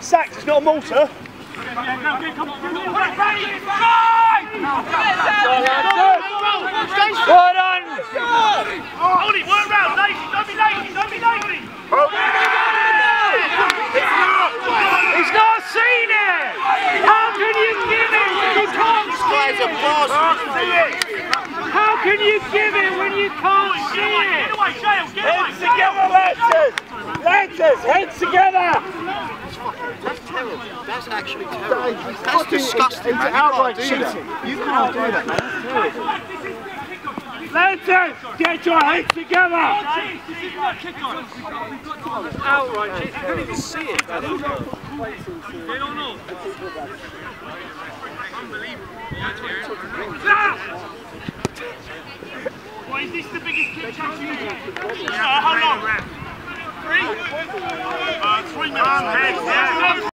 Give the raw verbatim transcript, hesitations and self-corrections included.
sacks, it's not a mortar. Well done! Hold it, work round, lazy, don't be lazy, don't be lazy! He's not seen it! How can you give it when you can't see it? How can you give it when you can't see it? Get away, Shale, get away! Heads together, Lancers! Lancers, heads together! That's terrible. That's actually terrible. That's disgusting. It's outright cheating. You can't do that, man. Lancers, get your heads together! Outright cheating. You can't even see it. They don't know. Unbelievable. What is this the biggest kick chance you get? How long? Three? Uh, three minutes.